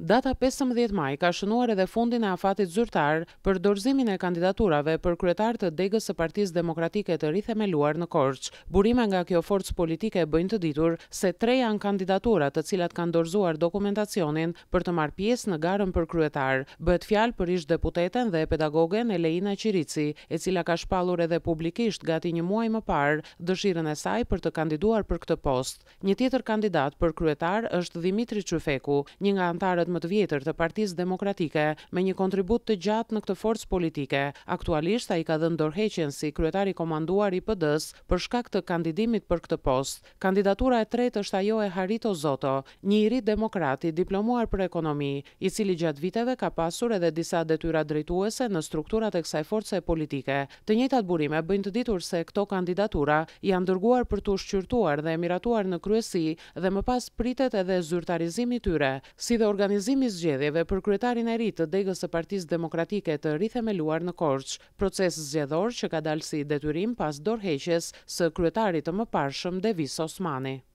Data 15 maj ka shënuar edhe fundin e afatit zyrtar për dorëzimin e kandidaturave për kryetar të degës së Partisë Demokratike të rithemeluar në Korçë. Burime nga kjo forcë politike bëjnë të ditur se 3 janë kandidaturat të cilat kanë dorëzuar dokumentacionin për të marrë pjesë në garën për kryetar. Bëhet fjalë për ish-deputeten dhe pedagogen Eleina Qirici, e cila ka shpallur edhe publikisht gati një muaj më parë dëshirën e saj për të kandiduar për këtë post. Një tjetër kandidat për kryetar është Dimitri Çyfeku, një nga anëtarët më të vjetër të Partisë Demokratike, me një kontribut të gjatë në këtë forcë politike. Aktualisht ai ka dhënë dorëheqjen si kryetar i komanduar i PD-s për shkak të kandidimit për këtë post. Kandidatura e tretë është ajo e Harito Zoto, një i ri demokrat i diplomuar për ekonomi, i cili gjatë viteve ka pasur edhe disa detyra drejtuese në strukturat e kësaj force politike. Të njëjtat burime bëjnë të ditur se këto kandidatura janë dërguar për të shqyrtuar dhe miratuar në kryesi dhe më pas pritet edhe zyrtarizimi i tyre, si dhe organizimi i zgjedhjeve për kryetarin e ri të degës së Partisë Demokratike të rithemeluar në Korçë, proces zgjedhor që ka dalë si detyrim pas dorëheqjes së kryetarit të mëparshëm Devis Osmani.